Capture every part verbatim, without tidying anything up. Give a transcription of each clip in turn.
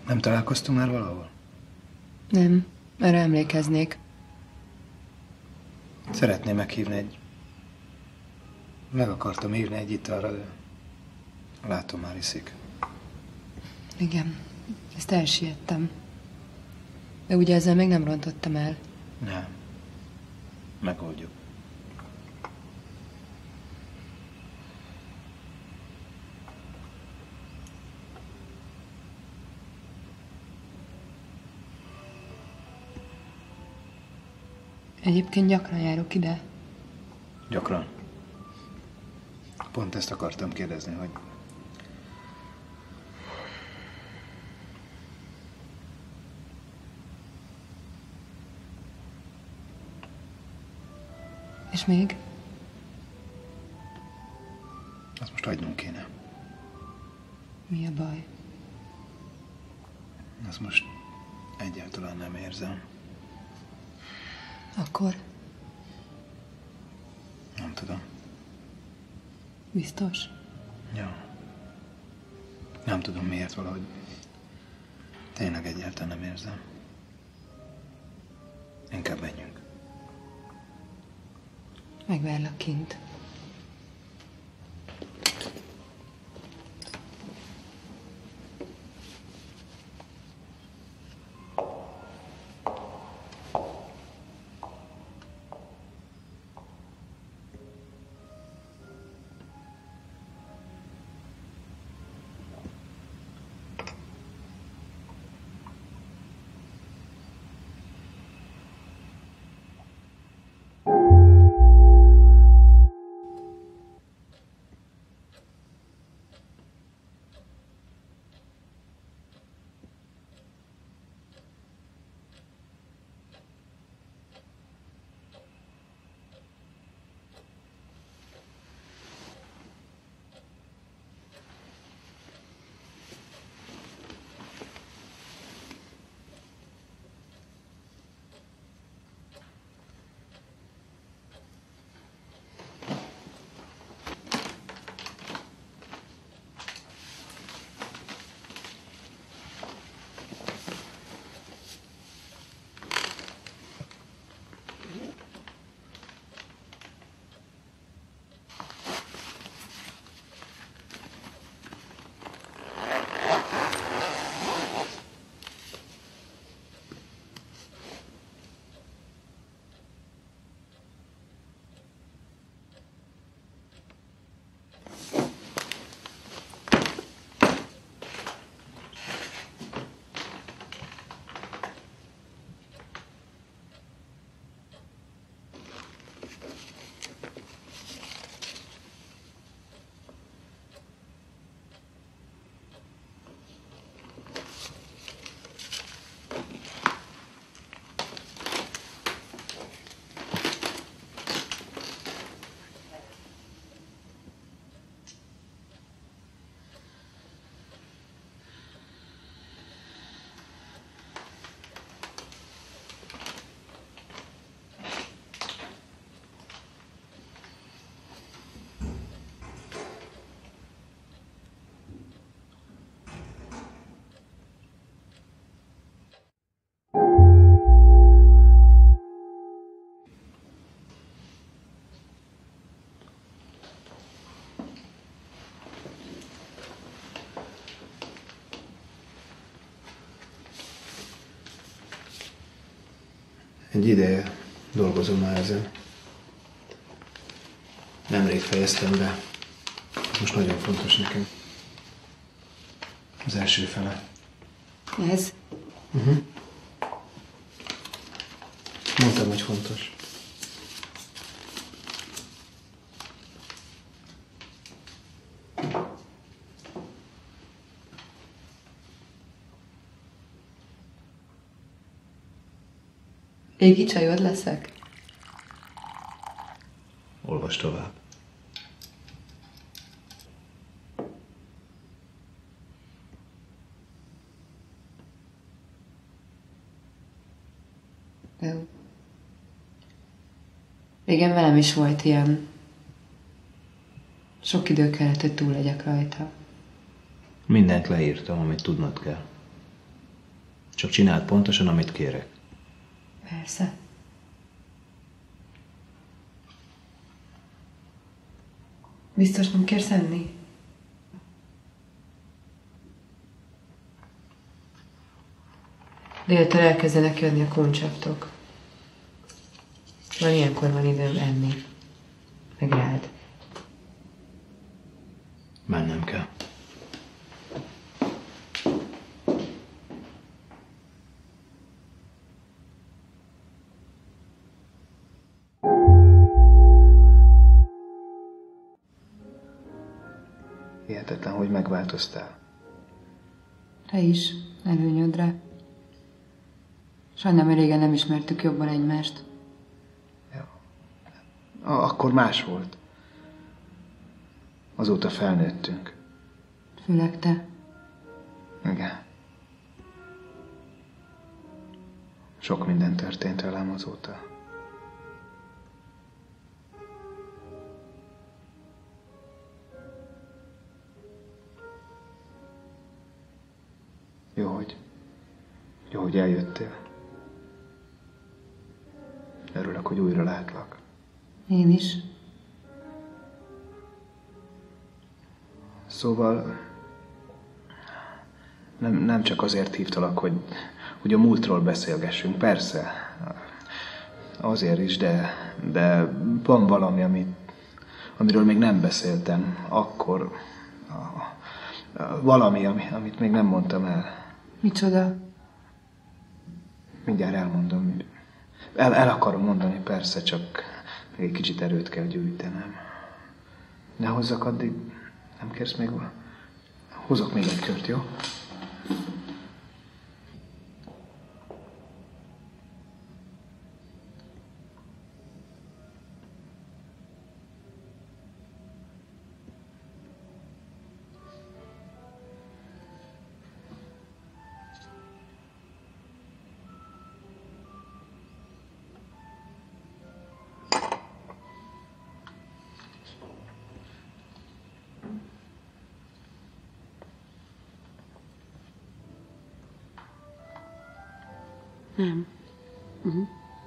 Nem találkoztunk már valahol? Nem, erre emlékeznék. Szeretném meghívni egy... Meg akartam hívni egy italra, de... Látom, már iszik. Igen, ezt elsiettem. De ugye ezzel még nem rontottam el. Nem. Megoldjuk. Egyébként gyakran járok ide. Gyakran. Pont ezt akartam kérdezni, hogy... És még? Azt most hagynunk kéne. Mi a baj? Azt most egyáltalán nem érzem. Akkor? Nem tudom. Biztos? Ja. Nem tudom miért, valahogy tényleg egyáltalán nem érzem. Inkább menjünk. Megvárlak kint. Egy ideje dolgozom már ezen. Nemrég fejeztem be. Most nagyon fontos nekem. Az első fele. Ez? Uh-huh. Mondtam, hogy fontos. Égi csajod leszek? Olvas tovább. Jó. Régen velem is volt ilyen. Sok idő kellett, hogy túl legyek rajta. Mindent leírtam, amit tudnod kell. Csak csináld pontosan, amit kérek. Persze. Biztos nem kérsz enni? Déltől elkezdenek jönni a kuncsaftok. Van ilyenkor van időm enni. Meg rád. Mennem kell. Hihetetlen, hogy megváltoztál. Te is, előnyödre. Sajnálom, régen nem ismertük jobban egymást. Ja. Akkor más volt. Azóta felnőttünk. Főleg te. Igen. Sok minden történt velem azóta. Jó, hogy... Jó, hogy eljöttél. Örülök, hogy újra látlak. Én is. Szóval... Nem, nem csak azért hívtalak, hogy, hogy a múltról beszélgessünk. Persze. Azért is, de, de van valami, amit, amiről még nem beszéltem. Akkor... A, a, valami, ami, amit még nem mondtam el. Micsoda? Mindjárt elmondom. El, el akarom mondani, persze, csak még egy kicsit erőt kell gyűjtenem. Ne hozzak addig, nem kérsz még volna? Hozok még egy kört, jó? Nem. Uh-huh.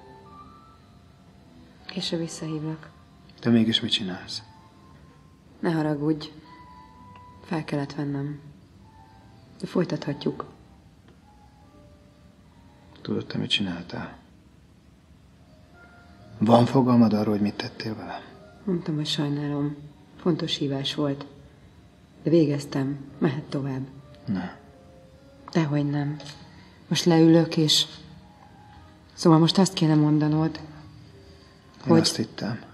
Később visszahívlak. De mégis mit csinálsz? Ne haragudj. Fel kellett vennem. De folytathatjuk. Tudod, te mit csináltál? Van fogalmad arról, hogy mit tettél vele? Mondtam, hogy sajnálom. Fontos hívás volt. De végeztem. Mehet tovább. Ne. Dehogy nem. Most leülök, és... Szóval most azt kéne mondanod, Én hogy... azt hittem.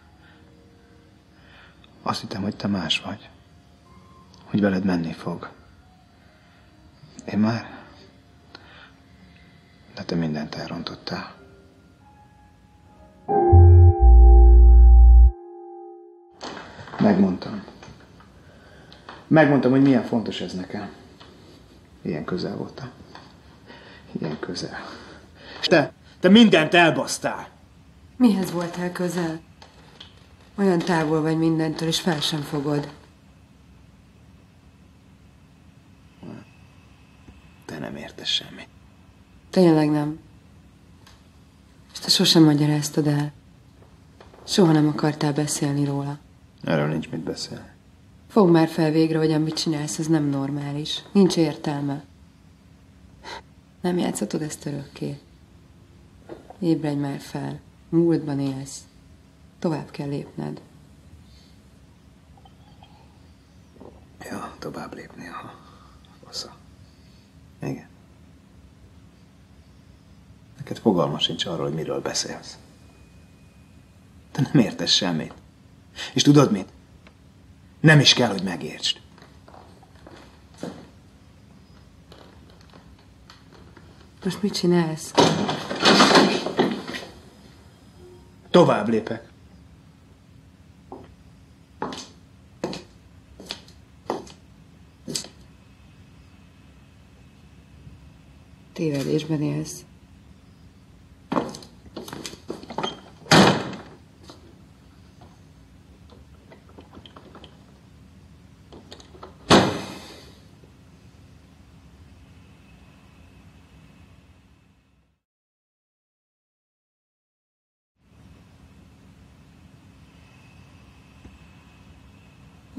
Azt hittem, hogy te más vagy. Hogy veled menni fog. Én már... De te mindent elrontottál. Megmondtam. Megmondtam, hogy milyen fontos ez nekem. Ilyen közel voltam. Ilyen közel. És te, te mindent elbasztál. Mihez voltál közel? Olyan távol vagy mindentől, és fel sem fogod. Te nem értesz semmit. Tényleg nem. És te sosem magyaráztad el. Soha nem akartál beszélni róla. Erről nincs mit beszélni. Fogd már fel végre, hogy amit csinálsz, ez nem normális. Nincs értelme. Nem játszhatod ezt örökké. Ébredj már fel. Múltban élsz. Tovább kell lépned. Ja, tovább lépni, ha fasza. Igen. Neked fogalma sincs arról, hogy miről beszélsz. Te nem értesz semmit. És tudod mit? Nem is kell, hogy megértsd. Most mit csinálsz? Tovább lépek. Tévedésben élsz.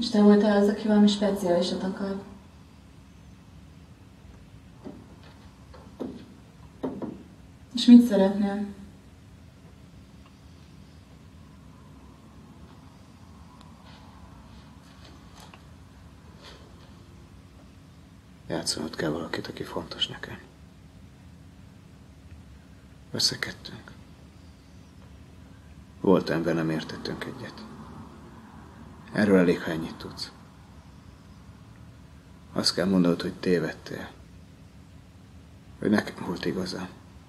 És te voltál az, aki valami speciálisat akar. És mit szeretnél? Játszanod kell valakit, aki fontos nekem. Összekedtünk. Volt ember, nem értettünk egyet. Erről elég, ha ennyit tudsz. Azt kell mondanod, hogy tévedtél. Hogy nekem volt igazam.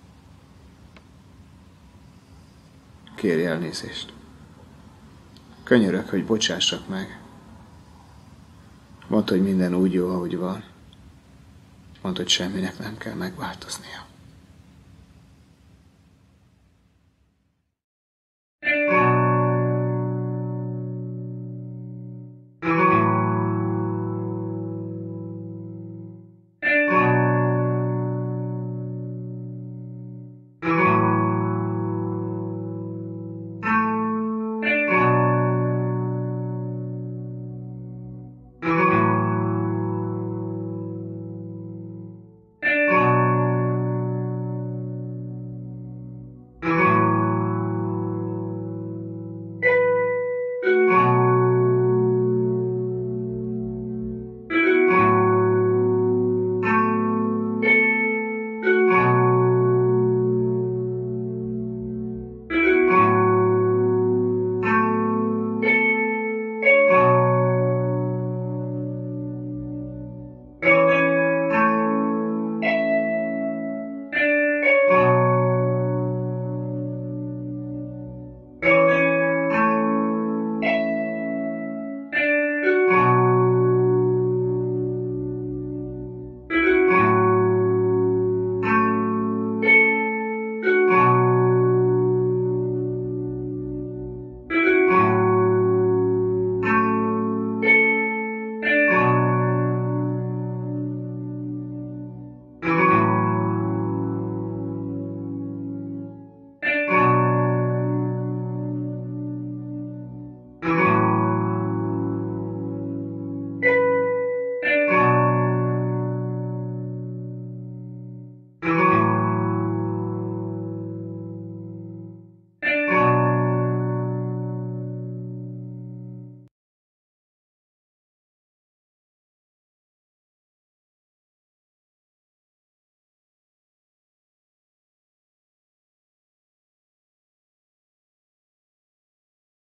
Kérj elnézést. Könyörök, hogy bocsássak meg. Mondd, hogy minden úgy jó, ahogy van. Mondd, hogy semminek nem kell megváltoznia.